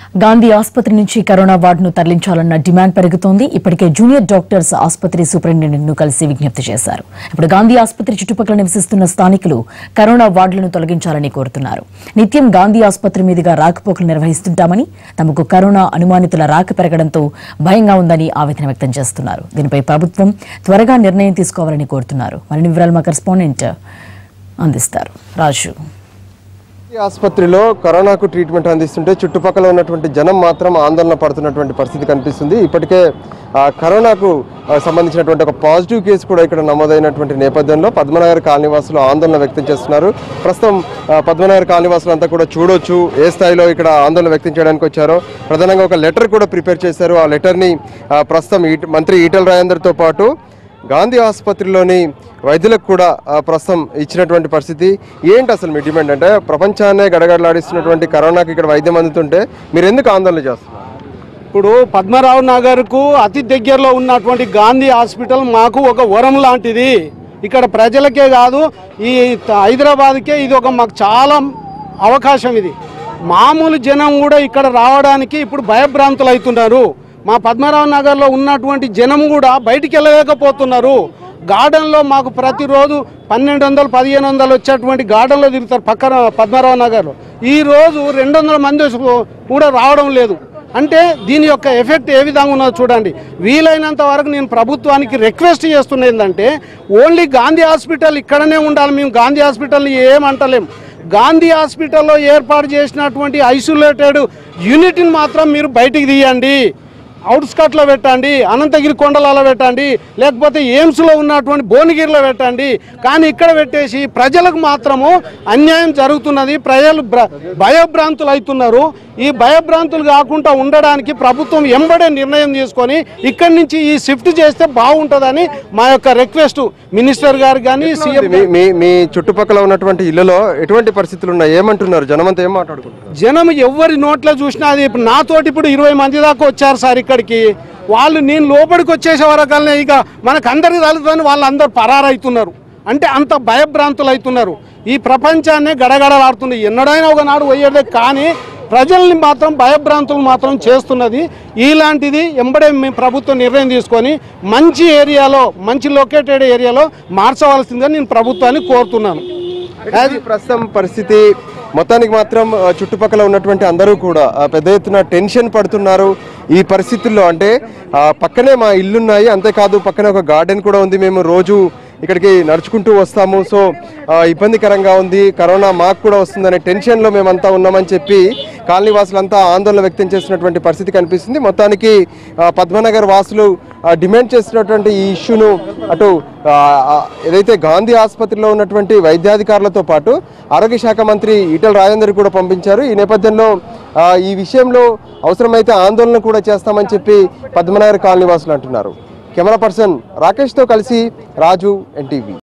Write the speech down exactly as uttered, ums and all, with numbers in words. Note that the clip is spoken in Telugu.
గాంధీ ఆసుపత్రి నుంచి కరోనా వార్డును తరలించాలన్న డిమాండ్ పెరుగుతోంది. ఇప్పటికే జూనియర్ డాక్టర్స్ ఆసుపత్రి సూపరింటెండెంట్ను కలిసి విజ్ఞప్తి చేశారు. ఇప్పుడు గాంధీ ఆసుపత్రి చుట్టుపక్కల నివసిస్తున్న స్థానికులు కరోనా వార్డులను తొలగించాలని కోరుతున్నారు. నిత్యం గాంధీ ఆసుపత్రి మీదుగా రాకపోకలు నిర్వహిస్తుంటామని, తమకు కరోనా అనుమానితుల రాక పెరగడంతో భయంగా ఉందని ఆవేదన వ్యక్తం చేస్తున్నారు. దీనిపై ప్రభుత్వం త్వరగా నిర్ణయం తీసుకోవాలని కోరుతున్నారు. మరిన్ని వివరాలు మా కరెస్పాండెంట్ అందిస్తారు. రాజు. ఆసుపత్రిలో కరోనాకు ట్రీట్మెంట్ అందిస్తుంటే చుట్టుపక్కల ఉన్నటువంటి జనం మాత్రం ఆందోళన పడుతున్నటువంటి పరిస్థితి కనిపిస్తుంది. ఇప్పటికే కరోనాకు సంబంధించినటువంటి ఒక పాజిటివ్ కేసు కూడా ఇక్కడ నమోదైనటువంటి నేపథ్యంలో పద్మనగర్ కాలనీవాసులు ఆందోళన వ్యక్తం చేస్తున్నారు. ప్రస్తుతం పద్మనగర్ కాలనీవాసులు అంతా కూడా చూడొచ్చు ఏ స్థాయిలో ఇక్కడ ఆందోళన వ్యక్తం చేయడానికి వచ్చారో. ప్రధానంగా ఒక లెటర్ కూడా ప్రిపేర్ చేశారు. ఆ లెటర్ని ప్రస్తుతం మంత్రి ఈటెల రాజేందర్తో పాటు గాంధీ ఆసుపత్రిలోని వైద్యులకు కూడా ప్రస్తుతం ఇచ్చినటువంటి పరిస్థితి. ఏంటి అసలు మీ డిమాండ్? అంటే ప్రపంచాన్నే గడగడలాడిస్తున్నటువంటి కరోనాకి ఇక్కడ వైద్యం అందుతుంటే మీరు ఎందుకు ఆందోళన చేస్తున్నారు? ఇప్పుడు పద్మరావు నగర్కు అతి దగ్గరలో ఉన్నటువంటి గాంధీ హాస్పిటల్ మాకు ఒక వరం లాంటిది. ఇక్కడ ప్రజలకే కాదు, ఈ హైదరాబాద్కే ఇది ఒక మాకు చాలా అవకాశం. ఇది మామూలు జనం కూడా ఇక్కడ రావడానికి ఇప్పుడు భయభ్రాంతులు అవుతున్నారు. మా పద్మరావు నగర్లో ఉన్నటువంటి జనం కూడా బయటికి వెళ్ళలేకపోతున్నారు. గార్డెన్లో మాకు ప్రతిరోజు పన్నెండు వందలు పదిహేను వందలు వచ్చేటువంటి గార్డెన్లో తిరుగుతారు పక్కన పద్మరావు నగర్లో. ఈరోజు రెండు వందల మంది కూడా రావడం లేదు. అంటే దీని యొక్క ఎఫెక్ట్ ఏ విధంగా ఉన్నదో చూడండి. వీలైనంత వరకు నేను ప్రభుత్వానికి రిక్వెస్ట్ చేస్తున్నది ఏంటంటే, ఓన్లీ గాంధీ హాస్పిటల్ ఇక్కడనే ఉండాలి. మేము గాంధీ హాస్పిటల్ని ఏమంటలేం. గాంధీ హాస్పిటల్లో ఏర్పాటు చేసినటువంటి ఐసోలేటెడ్ యూనిట్ని మాత్రం మీరు బయటికి తీయండి. అవుట్స్కట్లో పెట్టండి, అనంతగిరి కొండలలో పెట్టండి, లేకపోతే ఎయిమ్స్లో ఉన్నటువంటి భువనగిరిలో పెట్టండి. కానీ ఇక్కడ పెట్టేసి ప్రజలకు మాత్రము అన్యాయం జరుగుతున్నది. ప్రజలు భయభ్రాంతులు అవుతున్నారు. ఈ భయభ్రాంతులు కాకుండా ఉండడానికి ప్రభుత్వం ఎంబడే నిర్ణయం తీసుకొని ఇక్కడి నుంచి ఈ షిఫ్ట్ చేస్తే బాగుంటుందని మా యొక్క రిక్వెస్ట్ మినిస్టర్ గారు కానీ సీఎం. మీ చుట్టుపక్కల ఉన్నటువంటి ఇళ్లలో ఎటువంటి పరిస్థితులు ఉన్నాయి? ఏమంటున్నారు జనమంతా? ఏం మాట్లాడుకుంటారు? జనం ఎవరి నోట్లో చూసినా అది. ఇప్పుడు నాతోటి ఇప్పుడు ఇరవై మంది దాకా వచ్చారు సార్ ఇక్కడికి. వాళ్ళు నేను లోపలికి వచ్చేసే వరకల్నే ఇక మనకు అందరికి తలుతుందని వాళ్ళు అందరు పరారైతున్నారు. అంటే అంత భయభ్రాంతులు అవుతున్నారు. ఈ ప్రపంచాన్నే గడగడలాడుతుంది. ఎన్నడైనా ఒకనాడు పోయేదే, కానీ ప్రజల్ని మాత్రం భయభ్రాంతులు మాత్రం చేస్తున్నది. ఇలాంటిది ఎంబడే మేము ప్రభుత్వం నిర్ణయం తీసుకొని మంచి ఏరియాలో, మంచి లొకేటెడ్ ఏరియాలో మార్చవలసిందని నేను ప్రభుత్వాన్ని కోరుతున్నాను. ప్రస్తుతం పరిస్థితి మొత్తానికి మాత్రం చుట్టుపక్కల ఉన్నటువంటి అందరూ కూడా పెద్ద ఎత్తున టెన్షన్ పడుతున్నారు ఈ పరిస్థితుల్లో. అంటే పక్కనే మా ఇల్లున్నాయి, అంతేకాదు పక్కనే ఒక గార్డెన్ కూడా ఉంది. మేము రోజు ఇక్కడికి నడుచుకుంటూ వస్తాము. సో ఇబ్బందికరంగా ఉంది, కరోనా మాకు కూడా వస్తుందనే టెన్షన్లో మేమంతా ఉన్నామని చెప్పి కాలనీ వాసులంతా ఆందోళన వ్యక్తం చేస్తున్నటువంటి పరిస్థితి కనిపిస్తుంది. మొత్తానికి పద్మనగర్ వాసులు డిమాండ్ చేస్తున్నటువంటి ఈ ఇష్యూను అటు ఏదైతే గాంధీ ఆసుపత్రిలో ఉన్నటువంటి వైద్యాధికారులతో పాటు ఆరోగ్య శాఖ మంత్రి ఈటెల రాజేందర్ కూడా పంపించారు. ఈ నేపథ్యంలో ఈ విషయంలో అవసరమైతే ఆందోళన కూడా చేస్తామని చెప్పి పద్మనగర్ కాలనీ వాసులు అంటున్నారు. కెమెరా పర్సన్ రాకేష్తో కలిసి రాజు, ఎన్టీవీ.